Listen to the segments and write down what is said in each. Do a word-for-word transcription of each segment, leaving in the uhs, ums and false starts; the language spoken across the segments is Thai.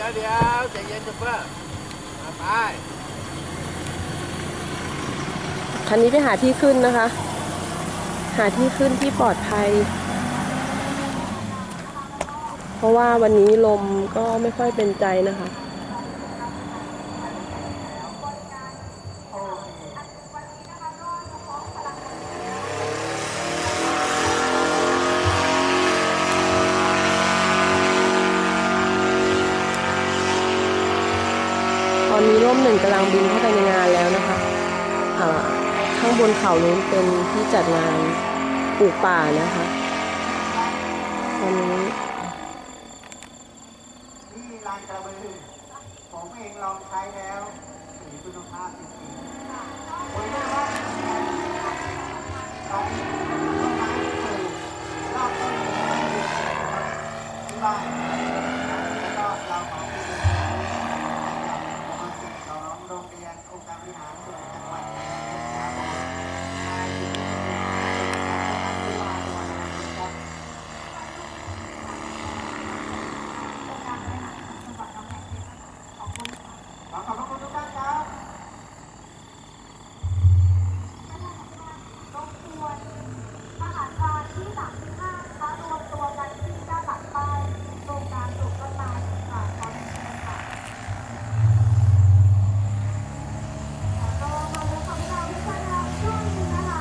ยวเดี๋ยวใจเย็นจุ๊บเพื่อไปคันนี้ไปหาที่ขึ้นนะคะ หาที่ขึ้นที่ปลอดภัย เพราะว่าวันนี้ลมก็ไม่ค่อยเป็นใจนะคะตอนนี้ร่มหนึ่งกำลังบินเข้าไปในงานแล้วนะคะอ่าข้างบนเขานู้นเป็นที่จัดงานปลูกป่านะคะตอนนี้นี่ลานกระบือผมเองลองใช้แล้วมีคุณภาพจริงๆผมว่าตอนนี้ต้นไม้ปลูกรอบต้นที่บ้านแล้วก็เราขอเป็นโปรเจกต์ของโรงเรียนองค์การบริหารส่วนจังหวัดขอบคุณทุกท่านครับรบกวนทหารพรานที่สามสิบห้ามารวมตัวกันที่ด้านหลังป้ายโครงการปลูกต้นไม้ค่ะขอบคุณค่ะก็มาดูของเราที่จะทำช่วงนี้นะคะ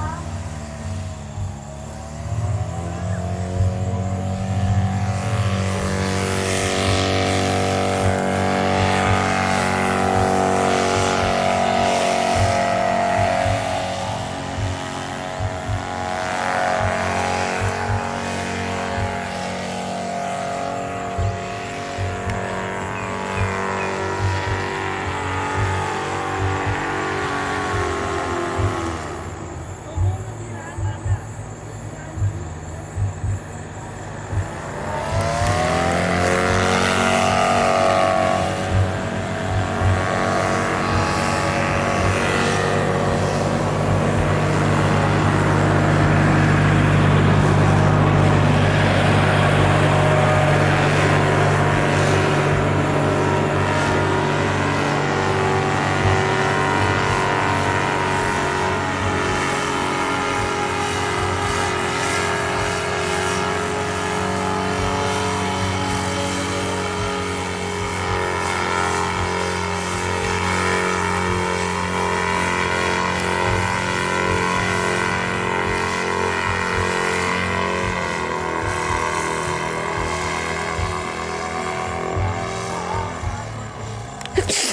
Yes.